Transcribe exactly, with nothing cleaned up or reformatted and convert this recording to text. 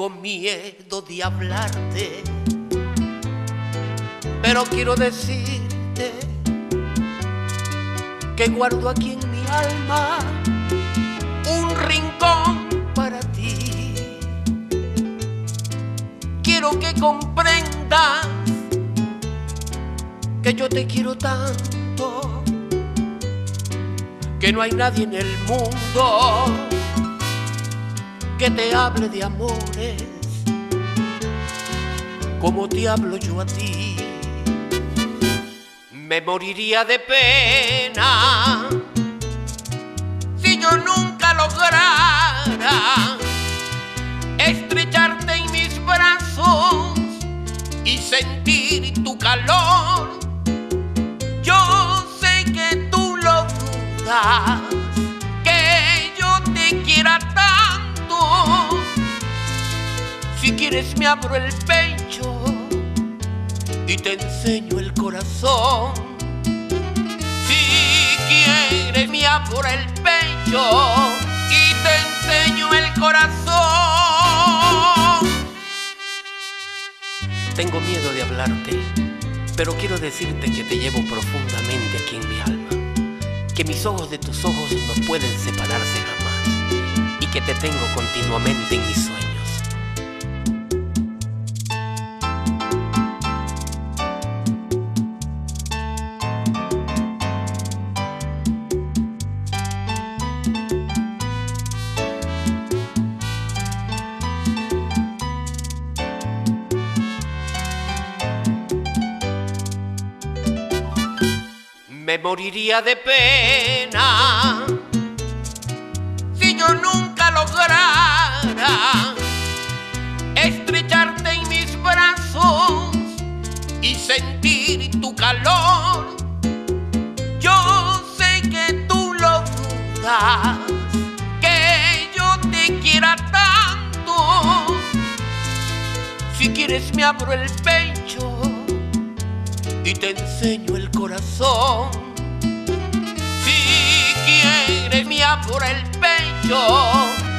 tengo miedo de hablarte, pero quiero decirte que guardo aquí en mi alma un rincón para ti. Quiero que comprendas que yo te quiero tanto, que no hay nadie en el mundo que te hable de amores como te hablo yo a ti. Me moriría de pena si yo nunca lograra estrecharte en mis brazos y sentir tu calor. Yo sé que tú lo dudas, que yo te quiera tanto. Si quieres me abro el pecho y te enseño el corazón. Si quieres me abro el pecho y te enseño el corazón. Tengo miedo de hablarte, pero quiero decirte que te llevo profundamente aquí en mi alma, que mis ojos de tus ojos no pueden separarse jamás y que te tengo continuamente en mis sueños. Me moriría de pena si yo nunca lograra estrecharte en mis brazos y sentir tu calor. Yo sé que tú lo dudas, que yo te quiera tanto. Si quieres me abro el pecho y te enseño el corazón. Si quieres me abro el pecho